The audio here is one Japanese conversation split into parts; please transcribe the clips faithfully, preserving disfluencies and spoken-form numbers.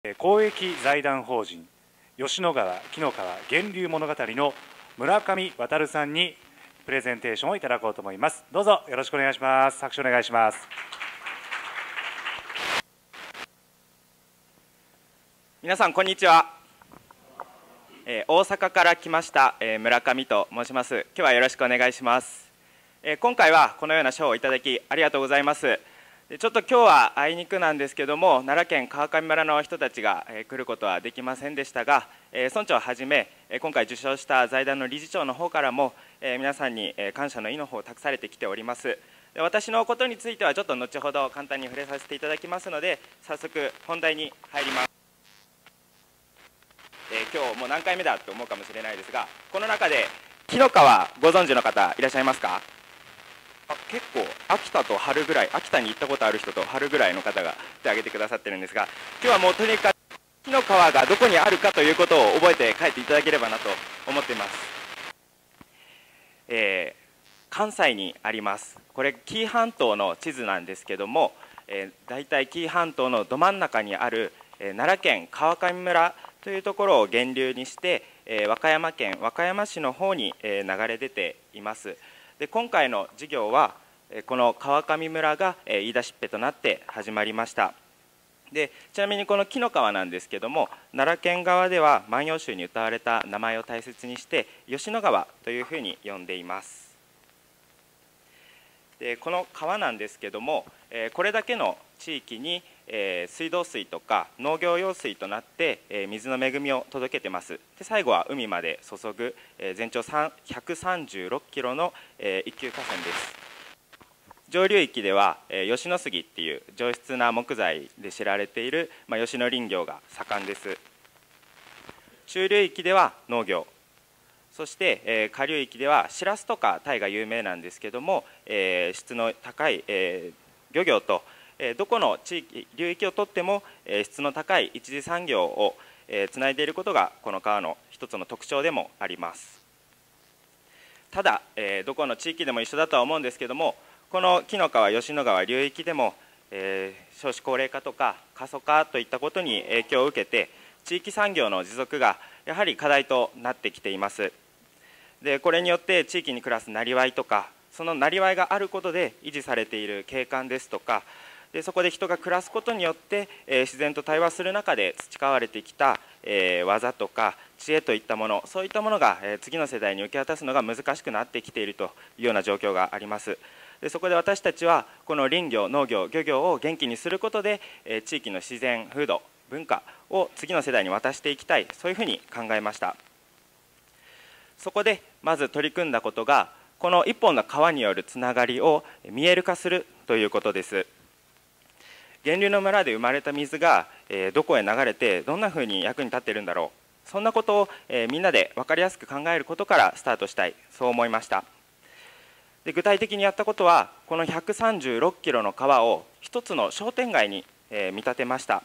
公益財団法人吉野川紀の川源流物語の村上渉さんにプレゼンテーションをいただこうと思います。どうぞよろしくお願いします。拍手お願いします。 皆さんこんにちは。えー、大阪から来ました、えー、村上と申します。今日はよろしくお願いします。えー、今回はこのような賞をいただきありがとうございます。ちょっと今日はあいにくなんですけども、奈良県川上村の人たちが来ることはできませんでしたが、村長をはじめ今回受賞した財団の理事長の方からも皆さんに感謝の意の方を託されてきております。私のことについてはちょっと後ほど簡単に触れさせていただきますので、早速本題に入ります。今日もう何回目だと思うかもしれないですが、この中で紀の川ご存知の方いらっしゃいますか？あ、結構秋田と春ぐらい、秋田に行ったことある人と春ぐらいの方が手を挙げてくださってるんですが、今日はもうとにかく紀の川がどこにあるかということを覚えて帰っていただければなと思っています。えー、関西にあります。これ紀伊半島の地図なんですけども、えー、大体紀伊半島のど真ん中にある、えー、奈良県川上村というところを源流にして、えー、和歌山県和歌山市の方に、えー、流れ出ています。で今回の授業はこの川上村が言い出しっぺとなって始まりました。でちなみにこの紀の川なんですけども、奈良県側では万葉集に歌われた名前を大切にして吉野川というふうに呼んでいます。でこの川なんですけども、これだけの地域に水道水とか農業用水となって水の恵みを届けてます。で最後は海まで注ぐ全長ひゃくさんじゅうろっキロの一級河川です。上流域では吉野杉っていう上質な木材で知られている、まあ、吉野林業が盛んです。中流域では農業、そして下流域ではシラスとかタイが有名なんですけども、質の高い漁業とどこの地域流域をとっても質の高い一次産業をつないでいることがこの川の一つの特徴でもあります。ただどこの地域でも一緒だとは思うんですけども、この紀の川吉野川流域でも少子高齢化とか過疎化といったことに影響を受けて、地域産業の持続がやはり課題となってきています。でこれによって地域に暮らすなりわいとか、そのなりわいがあることで維持されている景観ですとか、でそこで人が暮らすことによって、えー、自然と対話する中で培われてきた、えー、技とか知恵といったもの、そういったものが、えー、次の世代に受け渡すのが難しくなってきているというような状況があります。でそこで私たちはこの林業、農業、漁業を元気にすることで、えー、地域の自然、風土、文化を次の世代に渡していきたい、そういうふうに考えました。そこでまず取り組んだことが、この一本の川によるつながりを見える化するということです。源流の村で生まれた水がどこへ流れてどんなふうに役に立っているんだろう、そんなことをみんなで分かりやすく考えることからスタートしたい、そう思いました。で具体的にやったことは、このひゃくさんじゅうろっキロの川を一つの商店街に見立てました。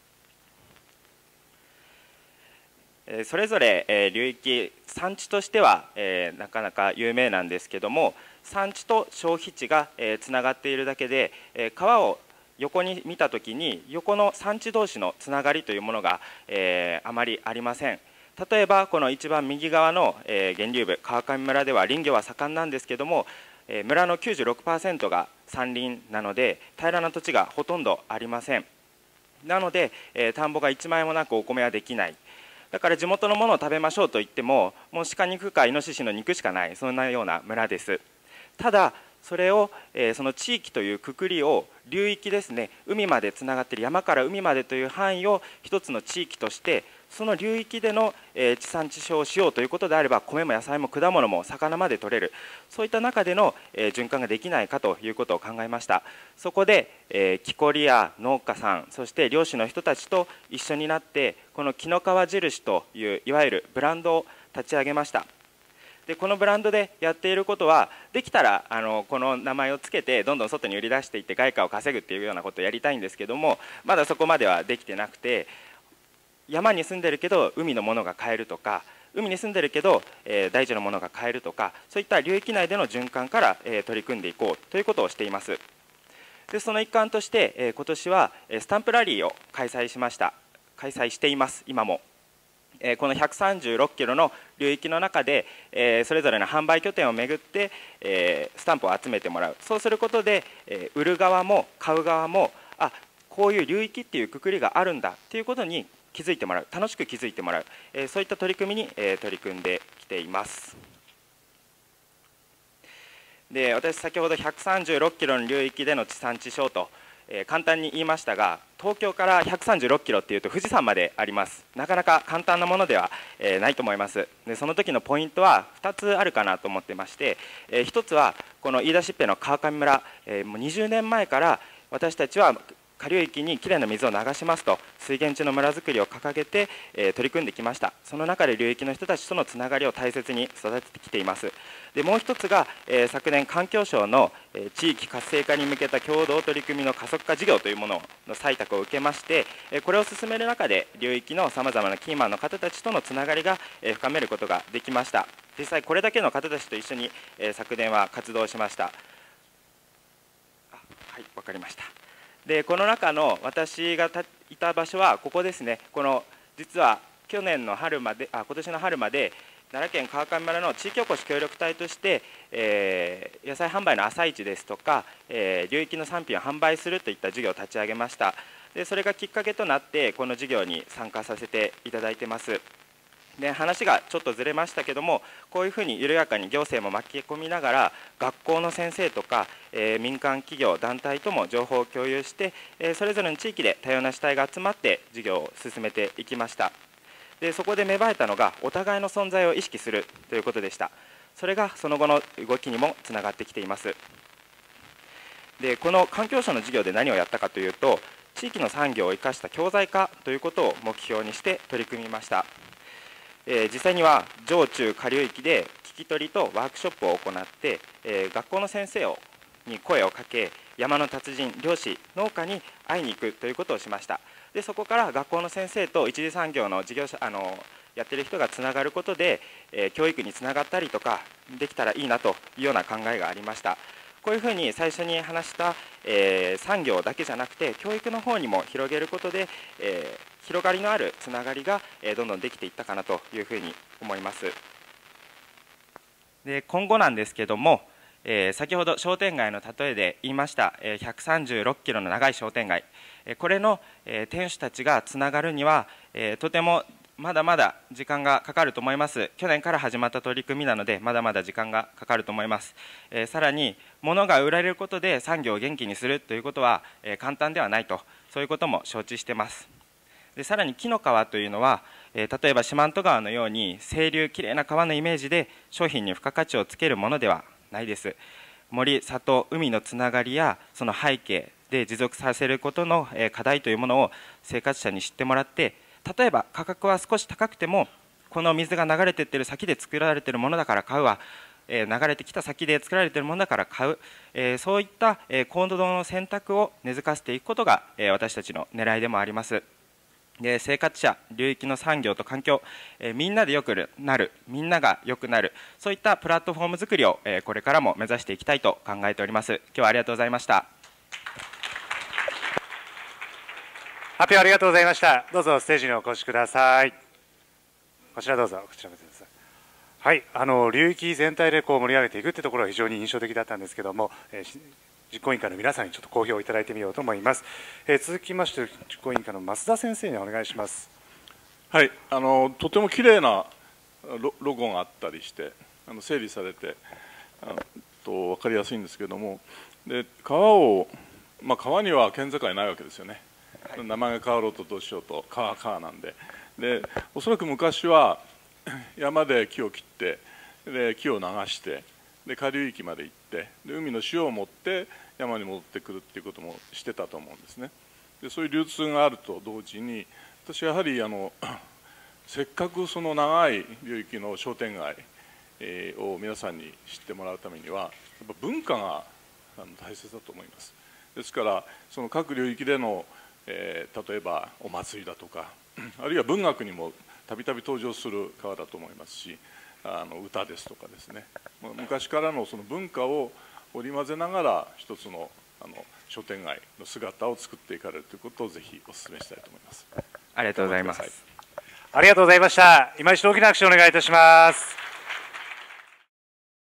それぞれ流域、産地としてはなかなか有名なんですけども、産地と消費地がつながっているだけで、川を横に見たときに横の産地同士のつながりというものが、えー、あまりありません。例えばこの一番右側の、えー、源流部川上村では林業は盛んなんですけども、えー、村の きゅうじゅうろくパーセント が山林なので平らな土地がほとんどありません。なので、えー、田んぼがいちまいもなくお米はできない。だから地元のものを食べましょうと言っても、もう鹿肉かイノシシの肉しかない、そんなような村です。ただそれを、えー、その地域というくくりを流域ですね、海までつながっている山から海までという範囲を一つの地域として、その流域での、えー、地産地消をしようということであれば、米も野菜も果物も魚まで取れる、そういった中での、えー、循環ができないかということを考えました。そこで、えー、木こりや農家さん、そして漁師の人たちと一緒になって、この紀の川印といういわゆるブランドを立ち上げました。でこのブランドでやっていることは、できたらあのこの名前をつけてどんどん外に売り出していって外貨を稼ぐっていうようなことをやりたいんですけども、まだそこまではできてなくて、山に住んでるけど海のものが買えるとか、海に住んでるけど、えー、大地のものが買えるとか、そういった流域内での循環から、えー、取り組んでいこうということをしています。でその一環として、えー、今年はスタンプラリーを開催しました。 開催しています。今もこのひゃくさんじゅうろっキロの流域の中でそれぞれの販売拠点をめぐってスタンプを集めてもらう。そうすることで売る側も買う側も、あ、こういう流域っていうくくりがあるんだっていうことに気づいてもらう、楽しく気づいてもらう、そういった取り組みに取り組んできています。で、私先ほどひゃくさんじゅうろっキロの流域での地産地消とえー、簡単に言いましたが、東京からひゃくさんじゅうろっキロっていうと富士山まであります。なかなか簡単なものでは、えー、ないと思います。でその時のポイントはふたつあるかなと思ってまして、えー、ひとつはこの飯田疾平の川上村、えー、もうにじゅうねんまえから私たちは下流域にきれいな水を流しますと水源地の村づくりを掲げて、えー、取り組んできました。その中で流域の人たちとのつながりを大切に育ててきています。でもう一つが、えー、昨年環境省の、えー、地域活性化に向けた共同取り組みの加速化事業というものの採択を受けまして、えー、これを進める中で流域のさまざまなキーマンの方たちとのつながりが、えー、深めることができました。実際これだけの方たちと一緒に、えー、昨年は活動しました。あ、はい、わかりました。でこの中の私がいた場所はここですね。この実は去年の春まで、あ今年の春まで奈良県川上村の地域おこし協力隊として、えー、野菜販売の朝市ですとか、えー、流域の産品を販売するといった事業を立ち上げました。でそれがきっかけとなってこの事業に参加させていただいてます。で話がちょっとずれましたけども、こういうふうに緩やかに行政も巻き込みながら学校の先生とか、えー、民間企業団体とも情報を共有して、えー、それぞれの地域で多様な主体が集まって事業を進めていきました。でそこで芽生えたのがお互いの存在を意識するということでした。それがその後の動きにもつながってきています。でこの環境省の事業で何をやったかというと、地域の産業を生かした教材化ということを目標にして取り組みました。えー、実際には上中下流域で聞き取りとワークショップを行って、えー、学校の先生をに声をかけ、山の達人、漁師、農家に会いに行くということをしました。でそこから学校の先生と一次産業の事業者あのやってる人がつながることで、えー、教育につながったりとかできたらいいなというような考えがありました。こういうふうに最初に話した、えー、産業だけじゃなくて教育の方にも広げることで、えー広がりのあるつながりがどんどんできていったかなというふうに思います。で今後なんですけども、えー、先ほど商店街の例えで言いました、えー、ひゃくさんじゅうろっキロの長い商店街、えー、これの、えー、店主たちがつながるには、えー、とてもまだまだ時間がかかると思います。去年から始まった取り組みなのでまだまだ時間がかかると思います。えー、さらに物が売られることで産業を元気にするということは、えー、簡単ではないと、そういうことも承知しています。でさらに紀の川というのは、えー、例えば四万十川のように清流きれいな川のイメージで商品に付加価値をつけるものではないです。森、里、海のつながりやその背景で持続させることの課題というものを生活者に知ってもらって、例えば価格は少し高くてもこの水が流れていっている先で作られているものだから買うわ、えー、流れてきた先で作られているものだから買う、えー、そういった、えー、行動の選択を根付かせていくことが、えー、私たちの狙いでもあります。で生活者、流域の産業と環境、えー、みんなでよくなる、みんながよくなる、そういったプラットフォーム作りを、えー、これからも目指していきたいと考えております。今日はありがとうございました。 発表ありがとうございました。どうぞステージにお越しください。こちらどうぞ、こちら見てください。はい、あの流域全体でこう盛り上げていくというところが非常に印象的だったんですけども、えー実行委員会の皆さんにちょっと講評をいただいてみようと思います。えー、続きまして実行委員会の増田先生にお願いします。 はい、あのとても綺麗な ロ, ロゴがあったりしてあの整理されてあのと分かりやすいんですけれども、で川を、まあ、川には県境ないわけですよね。はい、名前が変わろうとどうしようと川川なんで、でおそらく昔は山で木を切ってで木を流してで下流域まで行ってで海の塩を持って山に戻ってくるっていうこともしてたと思うんですね。でそういう流通があると同時に私はやはりあのせっかくその長い流域の商店街を皆さんに知ってもらうためにはやっぱ文化が大切だと思います。ですからその各流域での、えー、例えばお祭りだとかあるいは文学にもたびたび登場する川だと思いますし、あの歌ですとかですね、昔からのその文化を織り交ぜながら一つのあの商店街の姿を作っていかれるということをぜひお勧めしたいと思います。 ありがとうございます。 ありがとうございました。今一度大きな拍手をお願いいたします。